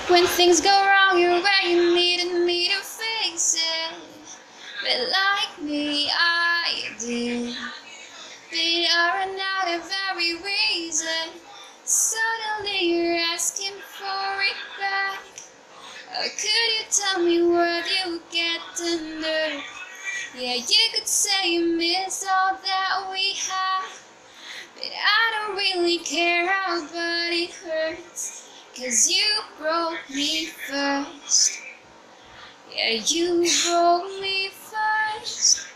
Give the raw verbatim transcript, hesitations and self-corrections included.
When things go wrong, you're where you needed me to fix it. But like me, I did. But I ran out of every reason. Suddenly you're asking for it back. How could you tell me where you get the nerve? Yeah, you could say you miss all that we had, but I don't really care how bad it hurts, 'cause you broke me first. Yeah, you broke me first.